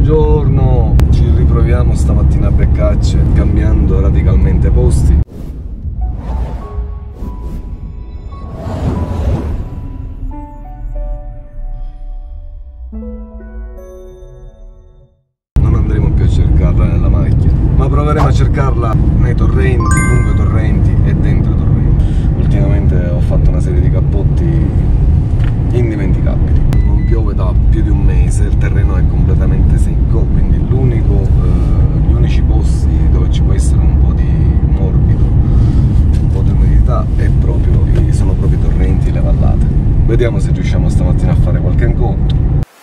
Buongiorno, ci riproviamo stamattina a Beccacce cambiando radicalmente posti. Non andremo più a cercarla nella macchina, ma proveremo a cercarla nei torrenti, lungo i torrenti e dentro i torrenti. Ultimamente ho fatto una serie di cappotti indimenticabili. Non piove da più di un mese, il terreno è completamente secco, quindi gli unici posti dove ci può essere un po' di morbido, un po' di umidità sono proprio i torrenti e le vallate. Vediamo se riusciamo stamattina a fare qualche incontro.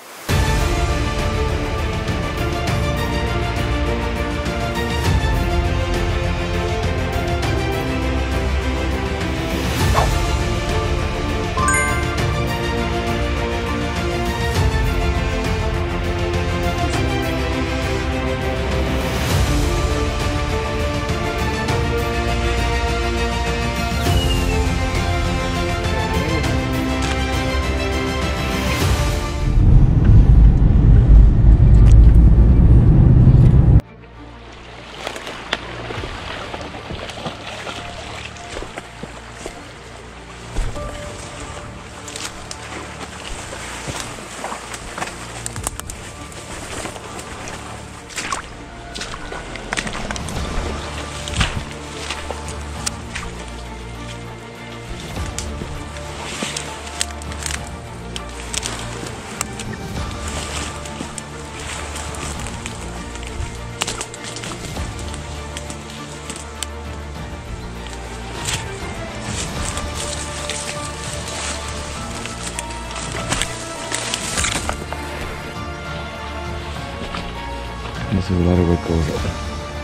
Simulare qualcosa.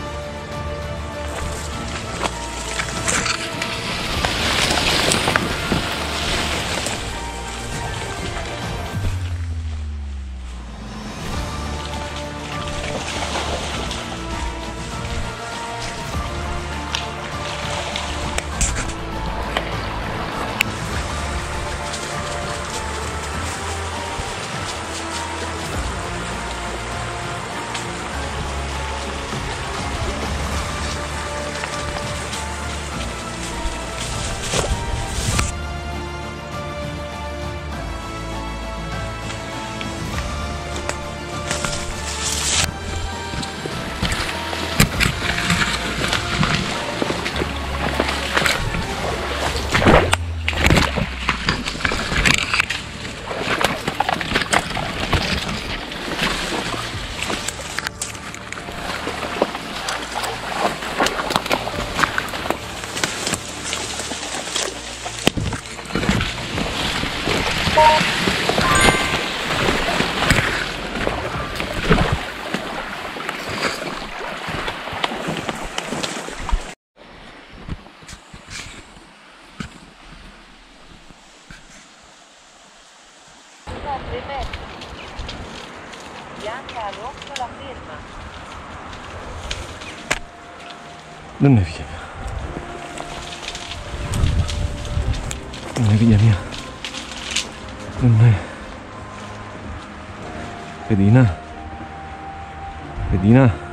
Bianca rosso la ferma. Non è figlia mia. Non è figlia mia. Non è. Pedina. Pedina.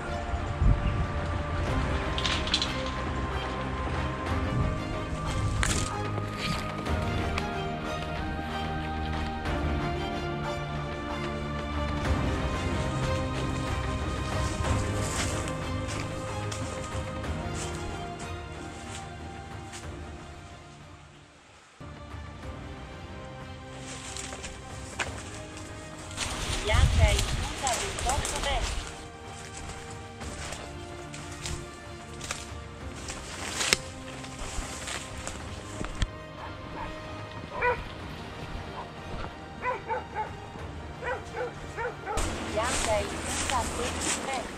Bianca è in punta 28 metri. Bianca è in punta 16 metri.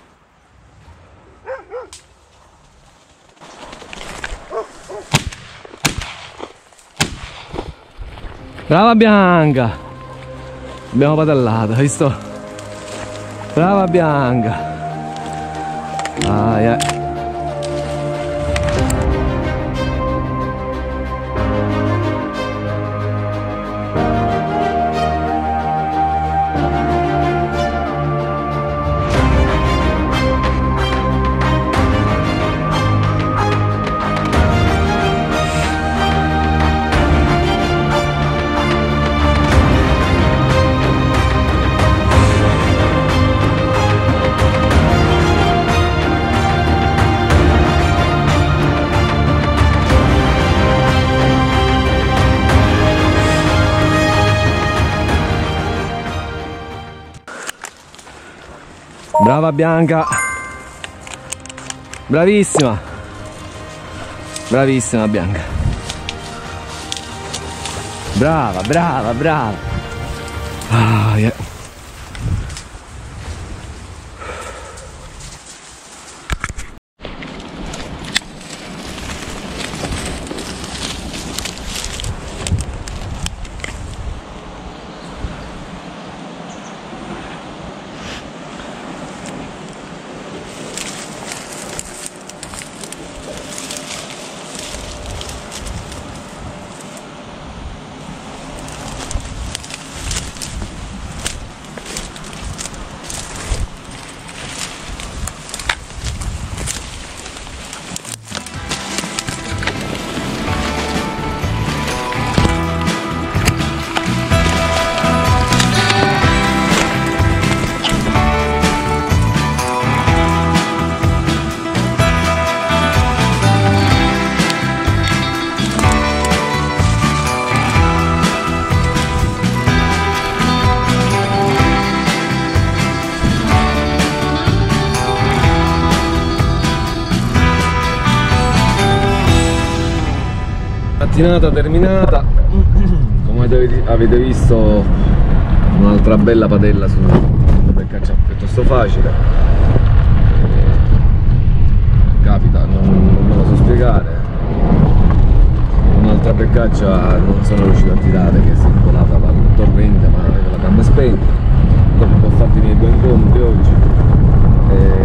Brava Bianca! Abbiamo padallato, hai visto? Brava Bianca! Ah, yeah. Brava Bianca. Bravissima. Bravissima Bianca. Brava, brava, brava. Ah, yeah. Mattinata terminata, come avete visto un'altra bella padella su beccaccia piuttosto facile. Capita, non me lo so spiegare. Un'altra beccaccia non sono riuscito a tirare, che si è incolata dal torrente ma aveva la gamma spenta. Dopo ho fatto i miei due incontri oggi.